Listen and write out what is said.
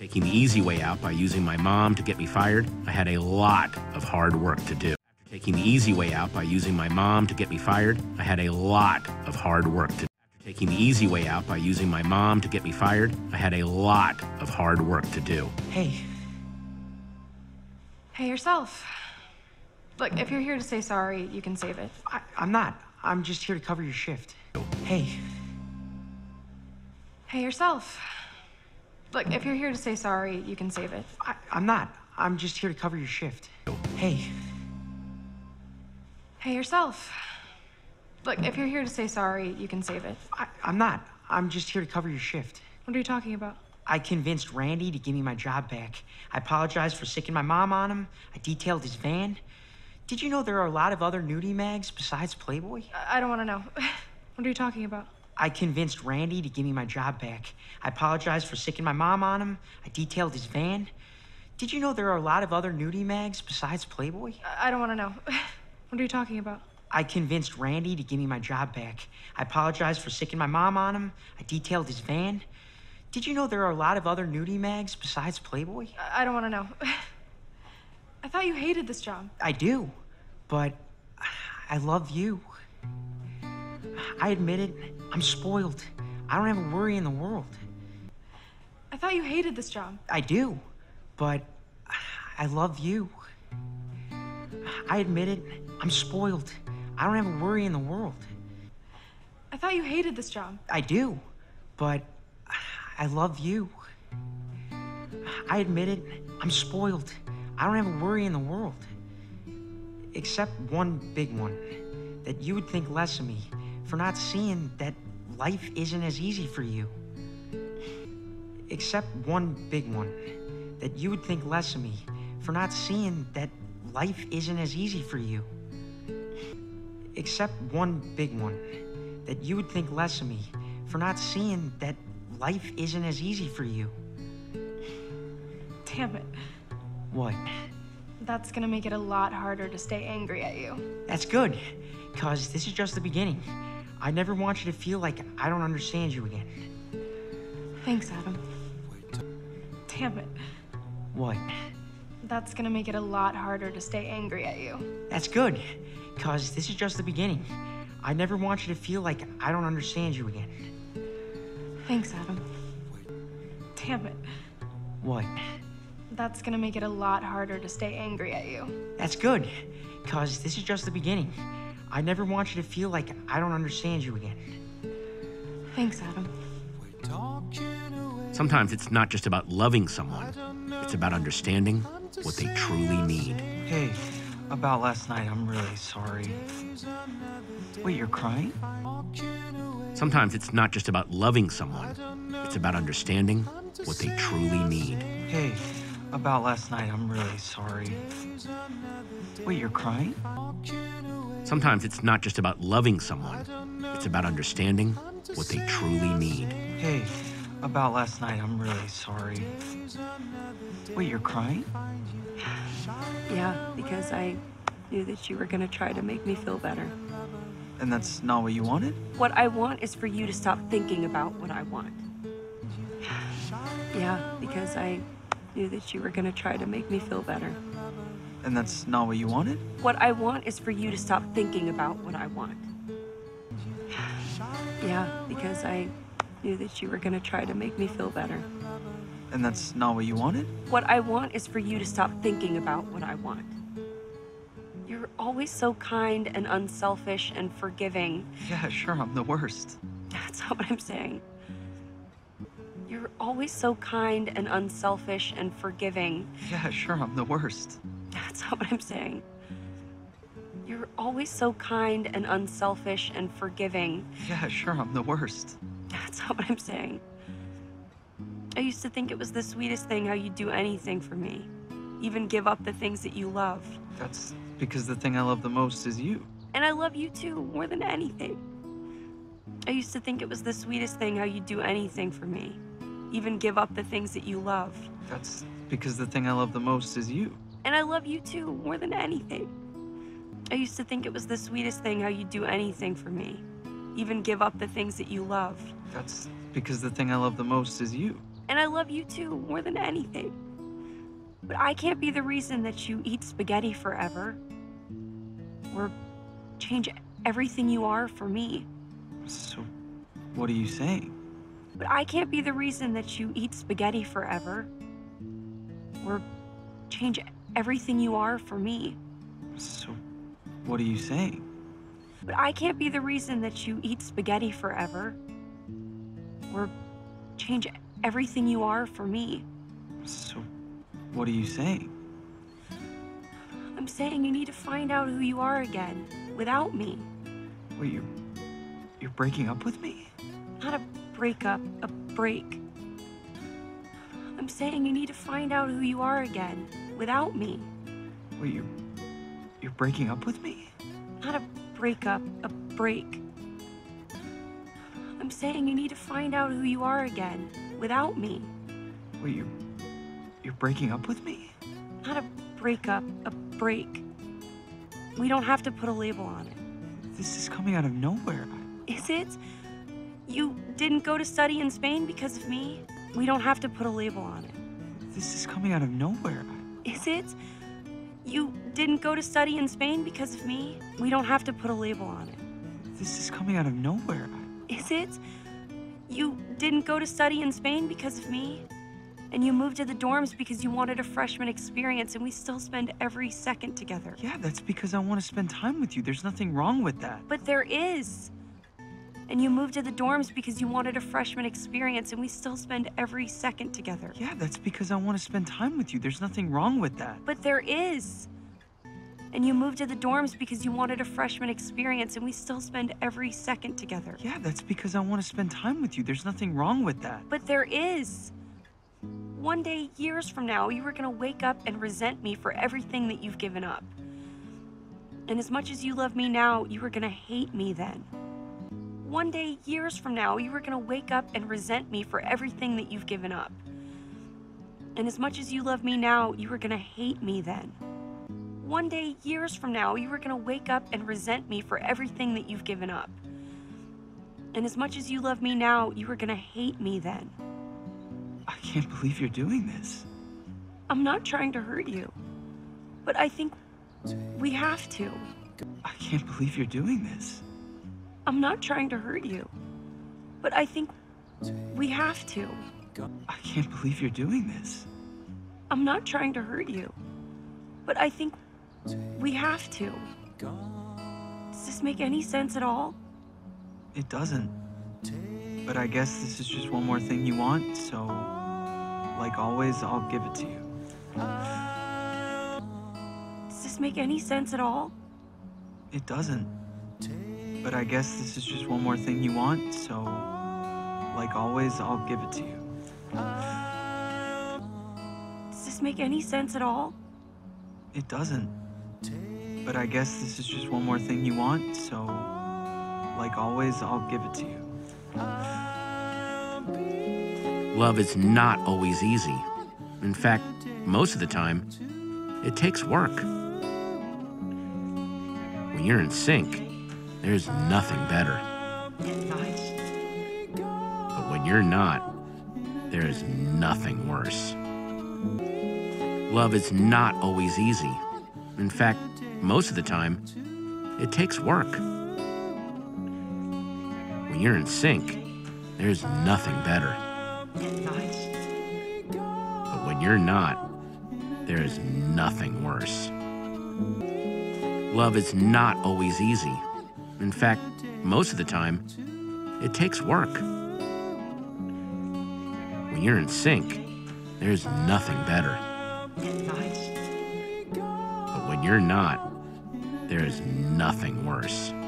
Taking the easy way out by using my mom to get me fired, I had a lot of hard work to do. After taking the easy way out by using my mom to get me fired, I had a lot of hard work to do. After taking the easy way out by using my mom to get me fired, I had a lot of hard work to do. Hey. Hey, yourself. Look, if you're here to say sorry, you can save it. I'm not. I'm just here to cover your shift. Hey. Hey, yourself. Look, if you're here to say sorry, you can save it. I'm not. I'm just here to cover your shift. Hey. Hey, yourself. Look, if you're here to say sorry, you can save it. I'm not. I'm just here to cover your shift. What are you talking about? I convinced Randy to give me my job back. I apologized for sicking my mom on him. I detailed his van. Did you know there are a lot of other nudie mags besides Playboy? I don't want to know. What are you talking about? I convinced Randy to give me my job back. I apologized for sicking my mom on him. I detailed his van. Did you know there are a lot of other nudie mags besides Playboy? I don't want to know. What are you talking about? I convinced Randy to give me my job back. I apologized for sicking my mom on him. I detailed his van. Did you know there are a lot of other nudie mags besides Playboy? I don't want to know. I thought you hated this job. I do, but I love you. I admit it, I'm spoiled. I don't have a worry in the world. I thought you hated this job. I do, but I love you. I admit it, I'm spoiled. I don't have a worry in the world. I thought you hated this job. I do, but I love you. I admit it, I'm spoiled. I don't have a worry in the world. Except one big one, that you would think less of me for not seeing that life isn't as easy for you. Except one big one, that you would think less of me for not seeing that life isn't as easy for you. Except one big one, that you would think less of me for not seeing that life isn't as easy for you. Damn it. What? That's gonna make it a lot harder to stay angry at you. That's good, because this is just the beginning. I never want you to feel like I don't understand you again. Thanks, Adam. Damn it. What? That's gonna make it a lot harder to stay angry at you. That's good, because this is just the beginning. I never want you to feel like I don't understand you again. Thanks, Adam. Damn it. What? That's gonna make it a lot harder to stay angry at you. That's good, because this is just the beginning. I never want you to feel like I don't understand you again. Thanks, Adam. Sometimes it's not just about loving someone, it's about understanding what they truly need. Hey, about last night, I'm really sorry. Wait, you're crying? Sometimes it's not just about loving someone, it's about understanding what they truly need. Hey, about last night, I'm really sorry. Wait, you're crying? Sometimes it's not just about loving someone, it's about understanding what they truly need. Hey, about last night, I'm really sorry. Wait, you're crying? Yeah, because I knew that you were gonna try to make me feel better. And that's not what you wanted? What I want is for you to stop thinking about what I want. Yeah, because I knew that you were gonna try to make me feel better. And that's not what you wanted? What I want is for you to stop thinking about what I want. Yeah, because I knew that you were gonna try to make me feel better. And that's not what you wanted? What I want is for you to stop thinking about what I want. You're always so kind and unselfish and forgiving. Yeah, sure, I'm the worst. That's not what I'm saying. You're always so kind and unselfish and forgiving. Yeah, sure, I'm the worst. That's not what I'm saying. You're always so kind and unselfish and forgiving. Yeah, sure, I'm the worst. That's not what I'm saying. I used to think it was the sweetest thing how you'd do anything for me. Even give up the things that you love. That's because the thing I love the most is you. And I love you too, more than anything. I used to think it was the sweetest thing how you'd do anything for me. Even give up the things that you love. That's because the thing I love the most is you. And I love you too, more than anything. I used to think it was the sweetest thing how you'd do anything for me. Even give up the things that you love. That's because the thing I love the most is you. And I love you too, more than anything. But I can't be the reason that you eat spaghetti forever. Or change everything you are for me. So, what are you saying? But I can't be the reason that you eat spaghetti forever. Or change everything you are for me. So, what are you saying? But I can't be the reason that you eat spaghetti forever. Or change everything you are for me. So, what are you saying? I'm saying you need to find out who you are again, without me. Wait, you're breaking up with me? Not a breakup, a break. I'm saying you need to find out who you are again, without me. Wait, you're breaking up with me? Not a breakup, a break. I'm saying you need to find out who you are again, without me. Wait, you're breaking up with me? Not a breakup, a break. We don't have to put a label on it. This is coming out of nowhere. Is it? You didn't go to study in Spain because of me? We don't have to put a label on it. This is coming out of nowhere. Is it? You didn't go to study in Spain because of me? We don't have to put a label on it. This is coming out of nowhere. Is it? You didn't go to study in Spain because of me? And you moved to the dorms because you wanted a freshman experience, and we still spend every second together. Yeah, that's because I want to spend time with you. There's nothing wrong with that. But there is. And you moved to the dorms because you wanted a freshman experience, and we still spend every second together. Yeah, that's because I want to spend time with you. There's nothing wrong with that. But there is. And you moved to the dorms because you wanted a freshman experience, and we still spend every second together. Yeah, that's because I want to spend time with you. There's nothing wrong with that. But there is. One day, years from now, you were gonna wake up and resent me for everything that you've given up. And as much as you love me now, you were gonna hate me then. One day, years from now, you were gonna wake up and resent me for everything that you've given up. And as much as you love me now, you were gonna hate me then. One day, years from now, you were gonna wake up and resent me for everything that you've given up. And as much as you love me now, you were gonna hate me then. I can't believe you're doing this. I'm not trying to hurt you, but I think we have to. I can't believe you're doing this. I'm not trying to hurt you, but I think we have to. I can't believe you're doing this. I'm not trying to hurt you, but I think we have to. Does this make any sense at all? It doesn't. But I guess this is just one more thing you want, so, like always, I'll give it to you. Does this make any sense at all? It doesn't. But I guess this is just one more thing you want, so, like always, I'll give it to you. Does this make any sense at all? It doesn't. But I guess this is just one more thing you want, so, like always, I'll give it to you. Love is not always easy. In fact, most of the time, it takes work. When you're in sync, there's nothing better. Nice. But when you're not, there is nothing worse. Love is not always easy. In fact, most of the time, it takes work. When you're in sync, there's nothing better. Nice. But when you're not, there is nothing worse. Love is not always easy. In fact, most of the time, it takes work. When you're in sync, there's nothing better. Nice. But when you're not, there is nothing worse.